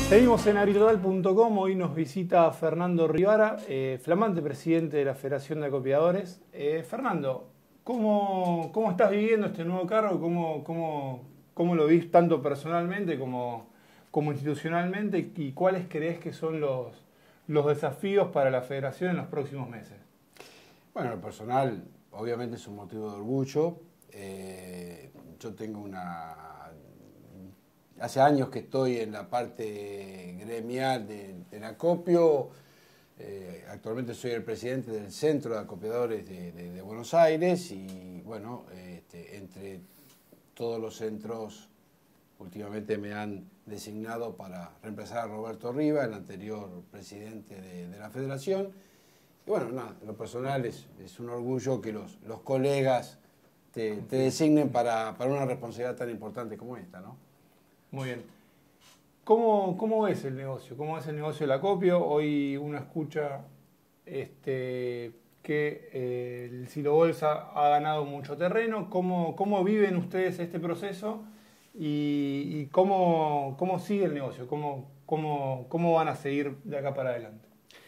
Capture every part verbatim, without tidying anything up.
Seguimos en agritotal punto com, hoy nos visita Fernando Rivara, eh, flamante presidente de la Federación de Acopiadores. Eh, Fernando, ¿cómo, ¿cómo estás viviendo este nuevo cargo? ¿Cómo, cómo, cómo lo vís tanto personalmente como, como institucionalmente? ¿Y cuáles crees que son los, los desafíos para la Federación en los próximos meses? Bueno, lo personal obviamente es un motivo de orgullo. Eh, yo tengo una... Hace años que estoy en la parte gremial de, del acopio. Eh, actualmente soy el presidente del Centro de Acopiadores de, de, de Buenos Aires y bueno, este, entre todos los centros últimamente me han designado para reemplazar a Roberto Riva, el anterior presidente de, de la Federación. Y bueno, nada, en lo personal es, es un orgullo que los, los colegas te, te designen para, para una responsabilidad tan importante como esta, ¿no? Muy bien. ¿Cómo, ¿Cómo ves el negocio? ¿Cómo ves el negocio del acopio? Hoy uno escucha este, que eh, el Silo Bolsa ha ganado mucho terreno. ¿Cómo, cómo viven ustedes este proceso? ¿Y, y cómo, cómo sigue el negocio? ¿Cómo, cómo, ¿Cómo van a seguir de acá para adelante?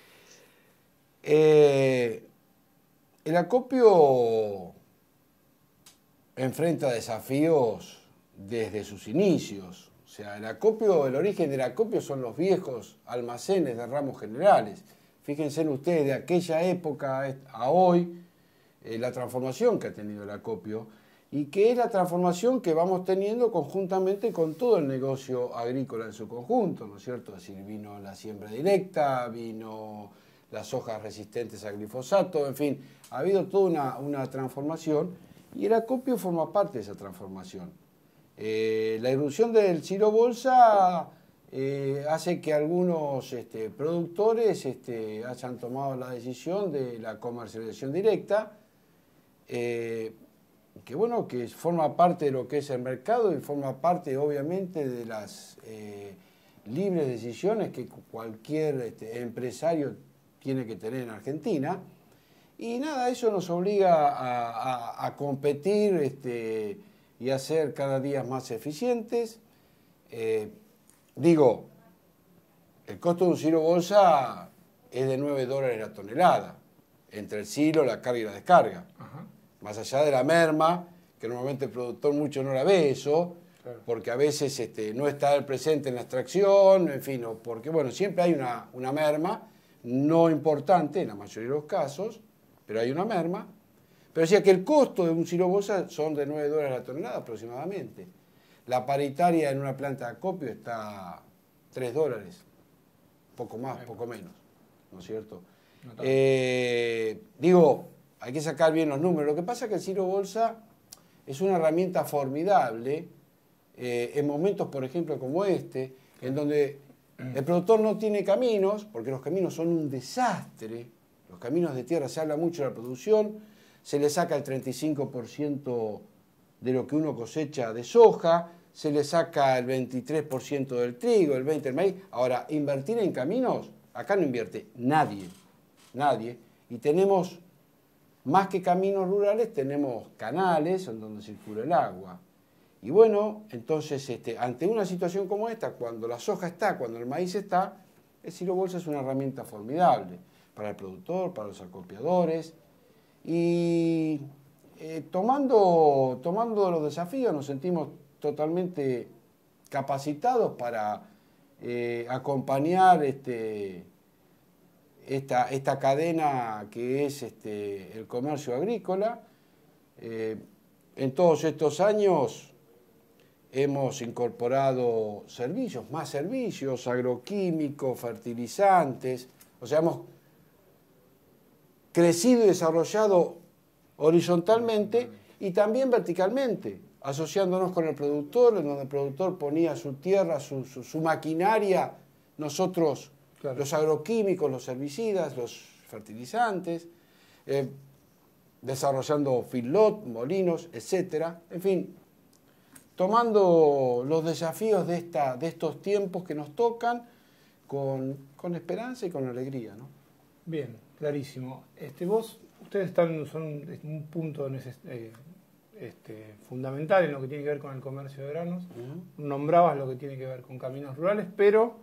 Eh, el acopio enfrenta desafíos desde sus inicios. O sea, el acopio, el origen del acopio son los viejos almacenes de ramos generales. Fíjense ustedes, de aquella época a hoy, eh, la transformación que ha tenido el acopio y que es la transformación que vamos teniendo conjuntamente con todo el negocio agrícola en su conjunto, ¿no es cierto? Es decir, vino la siembra directa, vino las hojas resistentes a glifosato, en fin, ha habido toda una, una transformación y el acopio forma parte de esa transformación. Eh, la irrupción del Silo Bolsa eh, hace que algunos este, productores este, hayan tomado la decisión de la comercialización directa, eh, que bueno, que forma parte de lo que es el mercado y forma parte obviamente de las eh, libres decisiones que cualquier este, empresario tiene que tener en Argentina. Y nada, eso nos obliga a, a, a competir este, y a ser cada día más eficientes. Eh, digo, el costo de un silo bolsa es de nueve dólares la tonelada, entre el silo, la carga y la descarga. Ajá. Más allá de la merma, que normalmente el productor mucho no la ve eso, claro, porque a veces este, no está el presente en la extracción, en fin, o porque bueno, siempre hay una, una merma, no importante en la mayoría de los casos, pero hay una merma. Pero decía que el costo de un silo bolsa son de nueve dólares la tonelada aproximadamente. La paritaria en una planta de acopio está a tres dólares, poco más, bueno, poco menos, ¿no es cierto? No eh, digo, hay que sacar bien los números. Lo que pasa es que el silo bolsa es una herramienta formidable eh, en momentos, por ejemplo, como este, en donde el productor no tiene caminos, porque los caminos son un desastre. Los caminos de tierra, se habla mucho de la producción, se le saca el treinta y cinco por ciento de lo que uno cosecha de soja, se le saca el veintitrés por ciento del trigo, el veinte por ciento del maíz. Ahora, invertir en caminos, acá no invierte nadie, nadie. Y tenemos, más que caminos rurales, tenemos canales en donde circula el agua. Y bueno, entonces, este, ante una situación como esta, cuando la soja está, cuando el maíz está, el silo bolsa es una herramienta formidable para el productor, para los acopiadores. Y eh, tomando, tomando los desafíos nos sentimos totalmente capacitados para eh, acompañar este, esta, esta cadena que es este, el comercio agrícola. Eh, en todos estos años hemos incorporado servicios, más servicios, agroquímicos, fertilizantes, o sea, hemos crecido y desarrollado horizontalmente y también verticalmente, asociándonos con el productor, en donde el productor ponía su tierra, su, su, su maquinaria, nosotros claro, los agroquímicos, los herbicidas, los fertilizantes, eh, desarrollando feedlot, molinos, etcétera. En fin, tomando los desafíos de, esta, de estos tiempos que nos tocan con, con esperanza y con alegría, ¿no? Bien, clarísimo. Este, vos, ustedes están, son un punto neces eh, este, fundamental en lo que tiene que ver con el comercio de granos. Uh-huh. Nombrabas lo que tiene que ver con caminos rurales, pero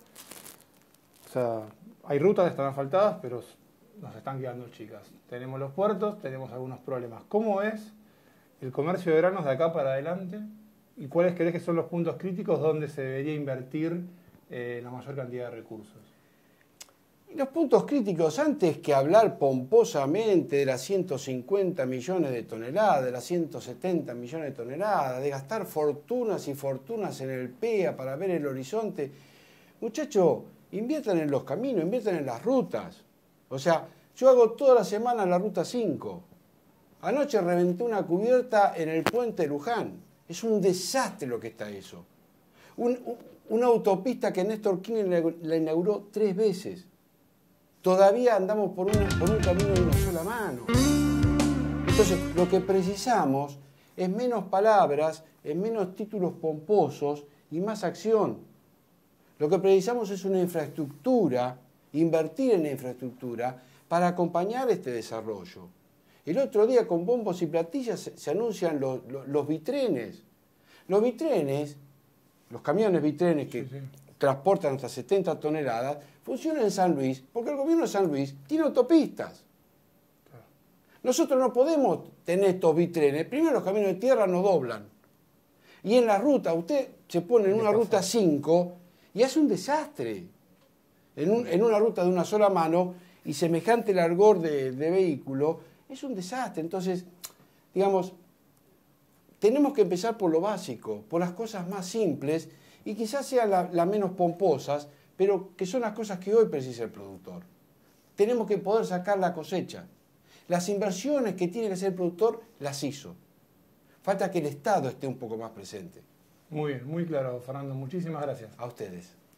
o sea, hay rutas que están asfaltadas, pero nos están quedando chicas. Tenemos los puertos, tenemos algunos problemas. ¿Cómo es el comercio de granos de acá para adelante? ¿Y cuáles crees que son los puntos críticos donde se debería invertir eh, la mayor cantidad de recursos? Y los puntos críticos, antes que hablar pomposamente de las ciento cincuenta millones de toneladas, de las ciento setenta millones de toneladas, de gastar fortunas y fortunas en el P E A para ver el horizonte, muchachos, inviertan en los caminos, inviertan en las rutas. O sea, yo hago toda la semana la ruta cinco. Anoche reventé una cubierta en el puente de Luján. Es un desastre lo que está eso. Un, un, una autopista que Néstor Kirchner la inauguró tres veces. Todavía andamos por, una, por un camino de una sola mano. Entonces, lo que precisamos es menos palabras, es menos títulos pomposos y más acción. Lo que precisamos es una infraestructura, invertir en la infraestructura para acompañar este desarrollo. El otro día con bombos y platillas se, se anuncian los, los, los bitrenes. Los bitrenes, los camiones bitrenes que sí, sí. transportan hasta setenta toneladas, funcionan en San Luis porque el gobierno de San Luis tiene autopistas. Claro. Nosotros no podemos tener estos bitrenes. Primero los caminos de tierra no doblan. Y en la ruta, usted se pone en una ruta cinco y hace un desastre. En, un, en una ruta de una sola mano y semejante largor de, de vehículo, es un desastre. Entonces, digamos, tenemos que empezar por lo básico, por las cosas más simples y quizás sean las la menos pomposas, pero que son las cosas que hoy precisa el productor. Tenemos que poder sacar la cosecha. Las inversiones que tiene que hacer el productor las hizo. Falta que el Estado esté un poco más presente. Muy bien, muy claro, Fernando. Muchísimas gracias. A ustedes.